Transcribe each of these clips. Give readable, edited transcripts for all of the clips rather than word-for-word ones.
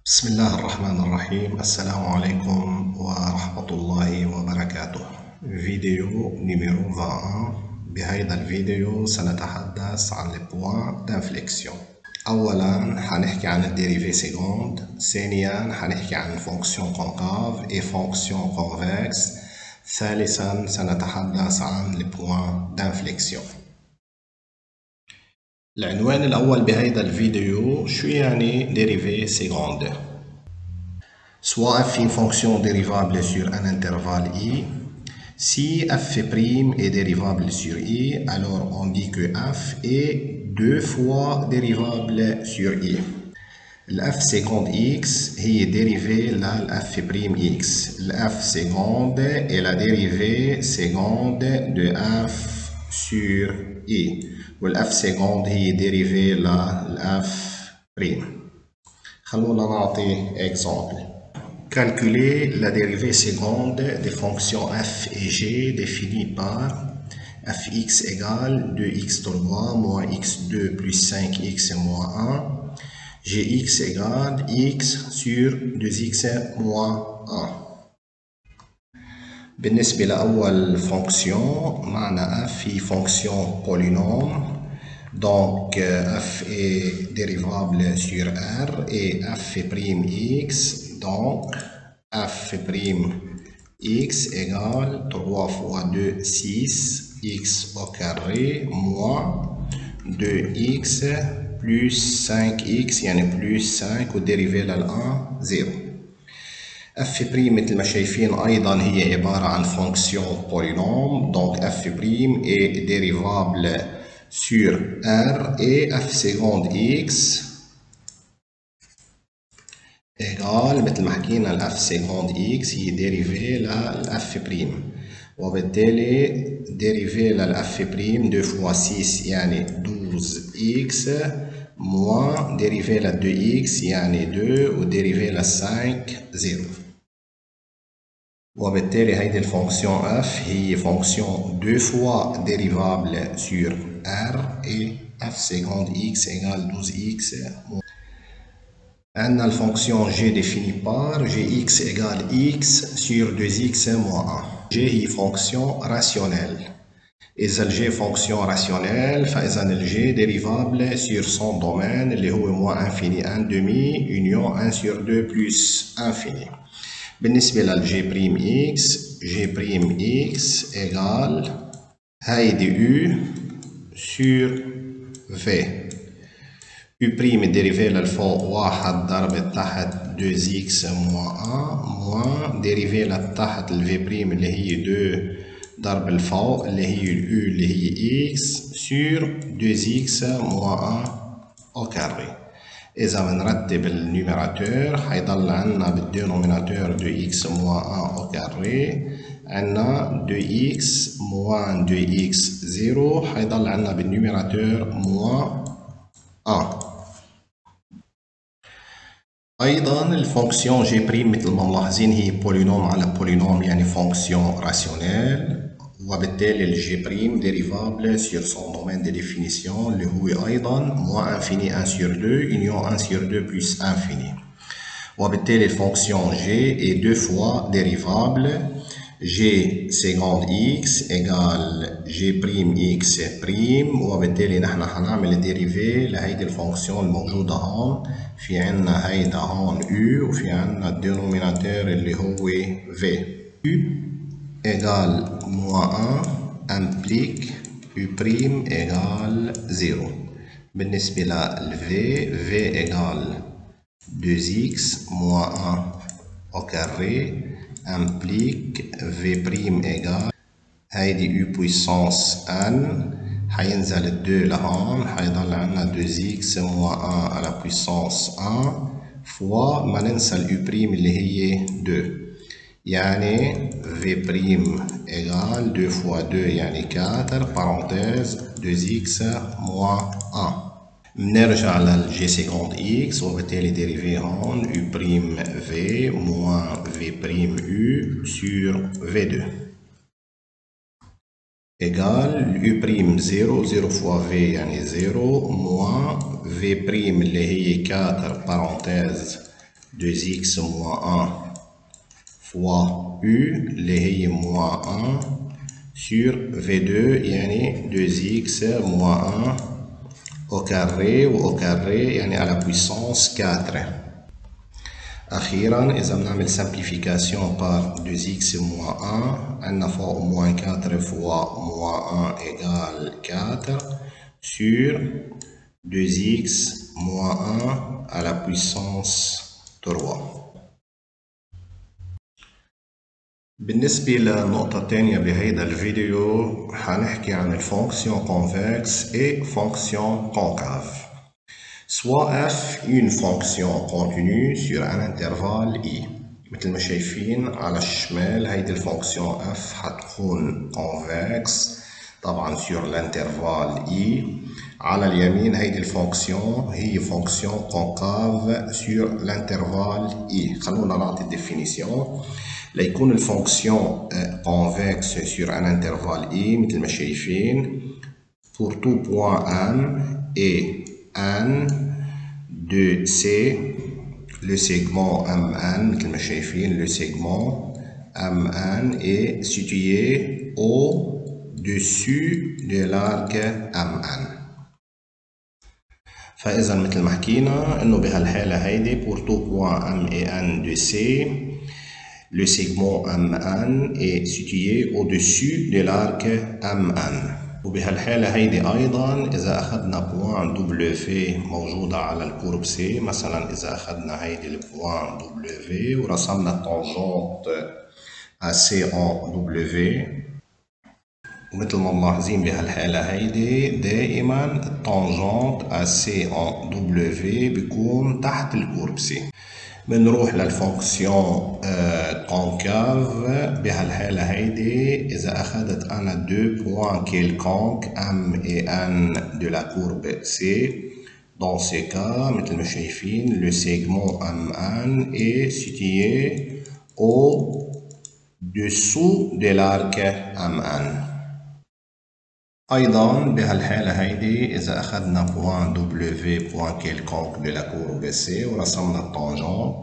بسم الله الرحمن الرحيم. السلام عليكم ورحمة الله وبركاته. فيديو نيميرو 21. بهذا الفيديو سنتحدث عن البوان دانفليكسيون. أولا حنحكي عن الديريفي سيكوند، ثانيا حنحكي عن الفونكسيون كونكاف اي فونكسيون كونفكس، ثالثا سنتحدث عن البوان دانفليكسيون. العنوان الأول بهذا الفيديو شو يعني dérivée seconde. Soit f est une fonction dérivable sur un intervalle i. Si f' est dérivable sur i, alors on dit que f est deux fois dérivable sur i. Le f seconde x est dérivée là le f' x. Le f seconde est la dérivée seconde de f sur i. و f seconde هي dérivée là le f'. خلونا نعطي exemple. Calculer la dérivée seconde des fonctions f et g définies par fx égale 2x3 moins x2 plus 5x moins 1, gx égale x sur 2x moins 1. بالنسبة لأول fonction معنا f هي fonction polynôme. Donc f est dérivable sur R et f'(x). Donc f'(x) égale 3 fois 2, 6, x au carré, moins 2x plus 5x, يعني plus 5 وديريفي لل 1 0. f' مثل ما شايفين أيضا هي عبارة عن fonction polynôme. Donc f' est dérivable sur R et f seconde x égale مثل ما حكينا ال f seconde x هي dérivée لل f'. وبالتالي dérivée لل f' 2 fois 6 يعني 12x moins dérivée لل 2x يعني 2 و dérivée لل 5 0. وبالتالي هيدي الفونكسيون f هي فونكسيون 2 fois dérivable sur R et f seconde x égale 12x. عندنا الفونكسيون g définie par gx égale x sur 2x moins 1. g هي فونكسيون راسيونيل. إذا الg فونكسيون راسيونيل فإذا الg dérivable sur son domaine اللي هو moins infini 1 demi union 1 sur 2 plus infini. بالنسبة لل g'x égale هيدي u sur v. u' dérivée للفوق 1 ضرب تحت 2x moins 1 moins dérivée لتحت ال v' اللي هي 2 ضرب الفوق اللي هي u اللي هي x sur 2x moins 1 au carré. إذا بنرتب النيوميراتور حيضل عنا بالدينوميناتور 2x moins 1 au carré، عنا 2x moins 2x 0 حيضل عنا بالنيوميراتور moins 1. أيضا الفونكسيون g' مثل ما ملاحظين هي بولينوم على بولينوم يعني فونكسيون راسيونيل. وبالتالي الg' dérivable sur son domaine de définition اللي هو أيضا moins infini 1 sur 2 union 1 sur 2 plus infini. وبالتالي الفونكسيون g est deux fois dérivable. g seconde x égale g'x'. وبالتالي نحن حنعمل ديريفي لهيدي الفونكسيون الموجودة هون. في عنا هيدا هون u وفي عنا الدينوميناتور اللي هو v. u égale moins 1 implique u' égale 0. بالنسبة لل v égale 2x moins 1 au carré implique v' égale هيدي u puissance n حينزل 2 لهون حيضل عنا 2x moins 1 à la puissance 1 fois ما ننسى ال u' اللي هي 2 يعني v' égale 2 fois 2 يعني 4 parenthèse 2x moins 1. بنرجع لل g seconde x وبالتالي dérivé هون u' v moins v' u sur v2 égale u' 0 0 fois v يعني 0 moins v' اللي هي 4 parenthèse 2x moins 1 fois u اللي هي moins 1 sur V2 يعني 2x moins 1 au carré و au carré يعني à la puissance 4. أخيرا إذا بنعمل simplification par 2x moins 1 عندنا فوق moins 4 fois moins 1 égale 4 sur 2x moins 1 à la puissance 3. بالنسبة للنقطة الثانية بهيدا الفيديو حنحكي عن الفونكسيون convexe et fonction concave. Soit f une fonction continue sur un intervalle i. مثل ما شايفين على الشمال هيدي الفونكسيون f حتكون convexe طبعا sur l'intervalle i. على اليمين هيدي الفونكسيون هي فونكسيون concave sur l'intervalle i. خلونا نعطي الديفينيسيون. ليكون الفونكسيون convexe sur un intervalle i مثل ما شايفين pour tout point m et n de c le segment mn مثل ما شايفين le segment mn est situé au-dessus de l'arc mn. فإذا مثل ما حكينا إنه بهالحالة هيدي pour tout point m et n de c le segment MN est situé au-dessus de l'arc MN. وبهالحالة هيدي أيضا إذا أخذنا بوان W موجودة على الكورب C، مثلا إذا أخذنا هيدي البوان W ورسمنا التانجنت AC en W، ومثل ما ملاحظين بهالحالة هيدي دائما التانجنت AC en W بيكون تحت الكورب C. بنروح للفونكسيون كونكاف بهالحالة هيدي إذا أخذت أنا دو بوان كيلكونك M et N de la courbe C. Dans ces cas مثل ما شايفين le segment MN est situé au-dessous de l'arc MN. أيضا بهالحالة هيدي إذا أخذنا بوان W بوان كيلكونك de la courbe C ورسمنا التانجنت،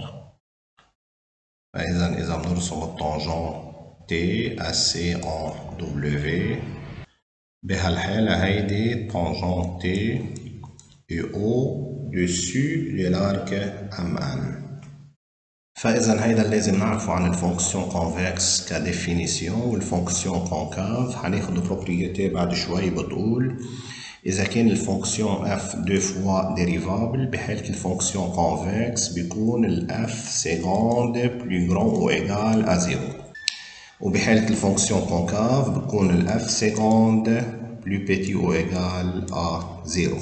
فإذا بنرسم التانجنت T AC en W، بهالحالة هيدي التانجنت T est au-dessus de l'arc MN. فإذا هيدا اللي لازم نعرفه عن الفونكسيون كونفكس كديفينيسيون. والفونكسيون كونكاف هناخد بروبريتي بعد شوي بتقول إذا كان الفونكسيون اف دو فوا ديريفابل بحالة الفونكسيون كونفكس بيكون الاف سيكوند بلو جران او ايجال ا زيرو، وبحالة الفونكسيون كونكاف بيكون الاف سيكوند بلو بيتي او ايجال ا زيرو.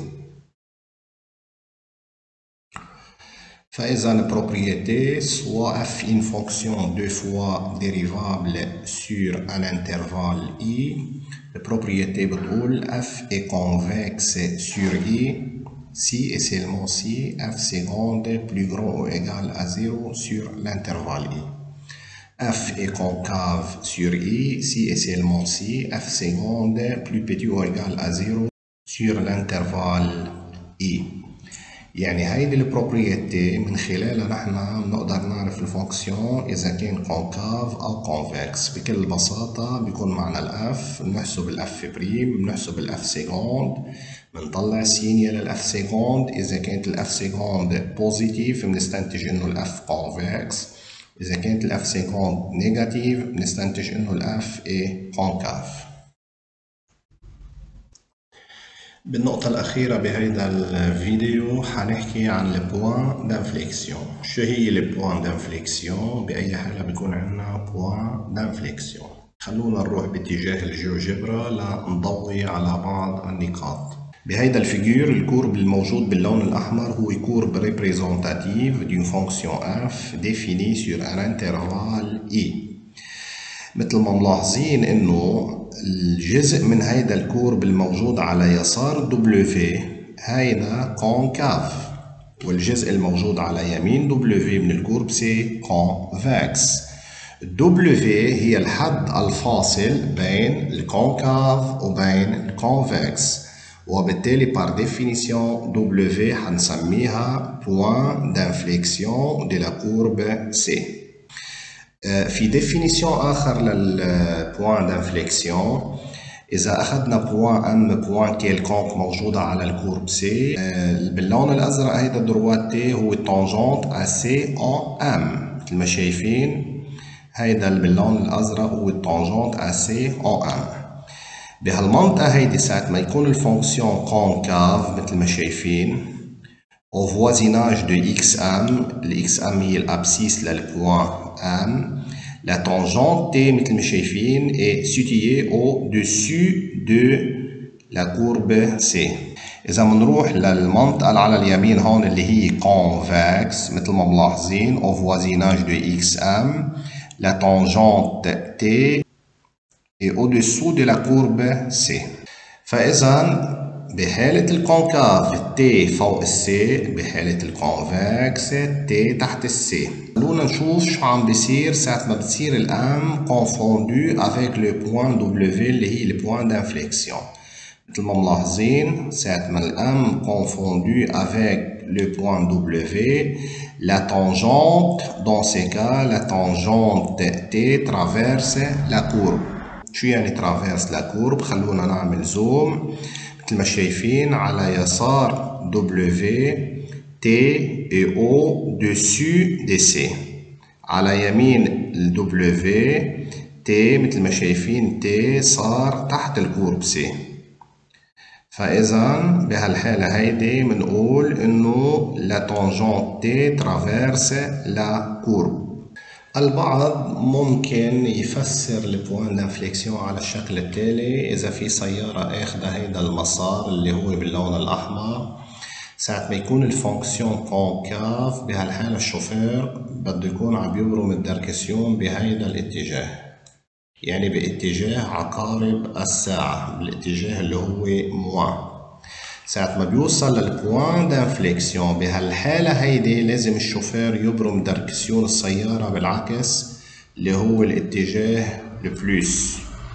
فإذا البروبريتي soit f une fonction deux fois dérivable sur un intervalle i، البروبريتي بتقول f est convexe sur i si et seulement si f seconde plus grand ou égal à 0 sur l'intervalle i. f est concave sur i si et seulement si f seconde plus petit ou égal à 0 sur l'intervalle i. يعني هيدي البروبريتي من خلالها نحن بنقدر نعرف الفونكسيون إذا كان كونكاف أو كونفكس. بكل بساطة بيكون معنا الأف، بنحسب الأف بريم، بنحسب الأف سيكوند، بنطلع سينيا للأف سيكوند. إذا كانت الأف سيكوند بوزيتيف بنستنتج إنه الأف كونفكس، إذا كانت الأف سيكوند نيجاتيف بنستنتج إنه الأف إيه كونكاف. بالنقطة الأخيرة بهيدا الفيديو حنحكي عن البوان دانفليكسيون. شو هي البوان دانفليكسيون؟ بأي حالة بيكون عندنا بوان دانفليكسيون. خلونا نروح باتجاه الجيوجبرا لنضوي على بعض النقاط. بهيدا الفيجور الكورب الموجود باللون الأحمر هو كورب ريبريزونتاتيف دون فونكسيون اف ديفيني سور ان انترفال اي. مثل ما ملاحظين انه الجزء من هيدا الكورب الموجود على يسار W هيدا كونكاف، والجزء الموجود على يمين W من الكورب سي كونفكس. W هي الحد الفاصل بين الكونكاف وبين الكونفكس، وبالتالي par définition W حنسميها point d'inflexion de la courbe C. في ديفينيسيون آخر للبوان دانفليكسيون، إذا أخذنا بوان أم بوان كيلكونك موجودة على الكورب سي، باللون الأزرق هيدا دروات تي هو التانجونت أ سي أن أم، مثل ما شايفين هيدا باللون الأزرق هو التانجونت أ سي أن أم. بهالمنطقة هيدي ساعة ما يكون الفونكسيون كونكاف مثل ما شايفين au voisinage de xm، ال xm هي الابسيس للبوان m، la tangente t مثل ما شايفين est située au-dessus de la courbe c. إذا بنروح للمنطقة اللي على اليمين هون اللي هي convexe، مثل ما ملاحظين au voisinage de xm la tangente t est au-dessous de la courbe c. فإذا بحالة الكونكاف تي فوق السي، بحالة الكونفكس تي تحت السي. خلونا نشوف شو عم بيصير ساعة ما بتصير الام كونفوندو افيك لو بوان دبليو اللي هي البوان دانفليكسيون. مثل ما ملاحظين ساعة ما الام كونفوندو افيك لو بوان دبليو، la tangente dans ces cas la tangente t traverse la courbe. شو يعني traverse la courbe؟ خلونا نعمل زوم. مثل ما شايفين على يسار W T et au-dessus de C، على يمين ال W T مثل ما شايفين T صار تحت الكورب C. فإذا بهالحالة هيدي بنقول إنه la tangente T traverse la courbe. البعض ممكن يفسر البوان دانفليكسيون على الشكل التالي: إذا في سيارة أخذة هيدا المسار اللي هو باللون الأحمر، ساعة ما يكون الفونكسيون كونكاف بهالحالة الشوفير بده يكون عم يبرم الدركسيون بهيدا الاتجاه، يعني باتجاه عقارب الساعة، بالاتجاه اللي هو موان. ساعة ما بيوصل للبوان دانفليكسيون بهالحالة هيدي لازم الشوفير يبرم دركسيون السيارة بالعكس اللي هو الاتجاه البلوس.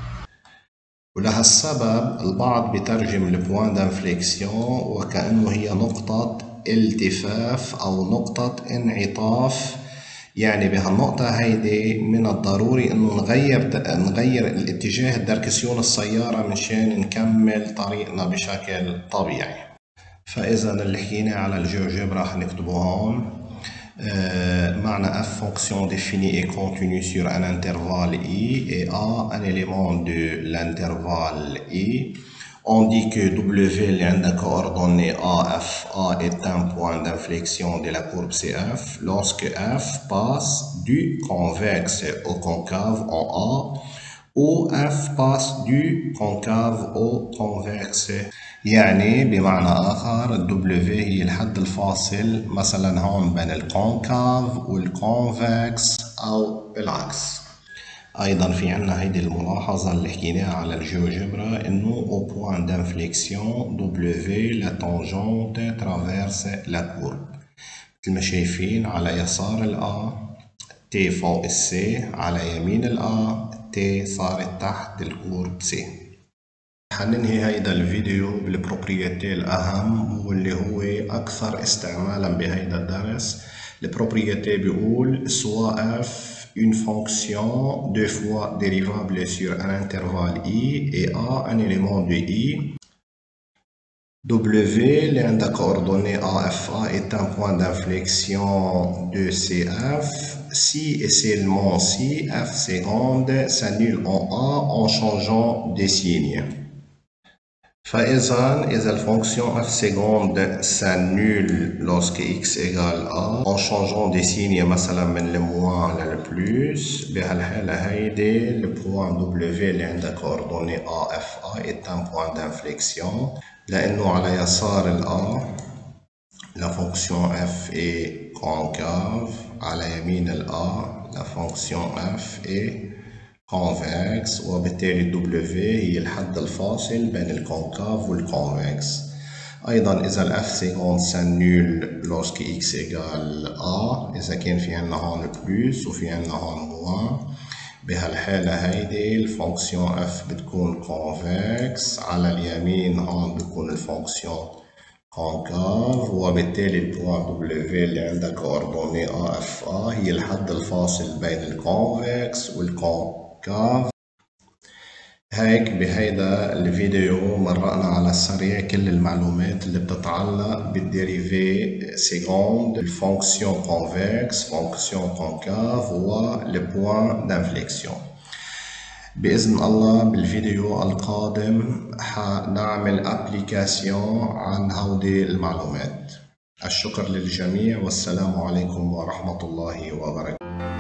ولهالسبب البعض بيترجم البوان دانفليكسيون وكأنه هي نقطة التفاف أو نقطة انعطاف، يعني بهالنقطة هيدي من الضروري انه نغير الاتجاه الدركسيون السيارة مشان نكمل طريقنا بشكل طبيعي. فإذا اللي حكينا على الجيوجبرا حنكتبه هون. معنى f fonction définie et continue sur un intervalle i et a un élément de l'intervalle i. On dit que W اللي عندها coordonnées A, F, A est un point d'inflexion de la courbe CF lorsque F passe du convexe au concave en A ou F passe du concave au convexe. يعني بمعنى آخر W هي الحد الفاصل مثلا هون بين الكونكاف والكونفكس أو بالعكس. أيضا في عنا هيدي الملاحظة اللي حكيناها على الجيوجبرا إنه au point d'inflexion W la tangente traverse la courbe. مثل ما شايفين على يسار ال A T فوق ال C، على يمين ال A T صارت تحت الكورب C. حننهي هيدا الفيديو بالبروبريتي الأهم واللي هو أكثر استعمالا بهيدا الدرس. البروبريتي بيقول soit f une fonction deux fois dérivable sur un intervalle i et a un élément de i. W اللي عندها coordonnées a f a est un point d'inflexion de cf si et seulement si f seconde s'annule en a en changeant des signes. إذا الfonction f seconde s'annule lorsque x égale a en changeant des signes مثلا من le moins le plus، بهالحالة هيدي le point W اللي عندها coordonnées a f a est un point d'inflexion لأنه على يسار ال A la fonction f est concave، على يمين ال A la fonction f est convexe، وبالتالي W هي الحد الفاصل بين الكونكاف والكونفكس. أيضا إذا ال F seconde s'annule lorsque x égale A، إذا كان في عنا هون بلس وفي عنا هون موان، بهالحالة هيدي الفونكسيون اف بتكون كونفكس، على اليمين هون بتكون الفونكسيون كونكاف، وبالتالي البوان دبليو اللي عندها كوردوني ا اف ا هي الحد الفاصل بين الكونفكس والكونكاف. هيك بهيدا الفيديو مرقنا على السريع كل المعلومات اللي بتتعلق بالديريفي سيكوند، الفونكسيون كونفكس، فونكسيون كونكاف، والبوان دانفليكسيون. بإذن الله بالفيديو القادم حنعمل ابليكاسيون عن هودي المعلومات. الشكر للجميع والسلام عليكم ورحمة الله وبركاته.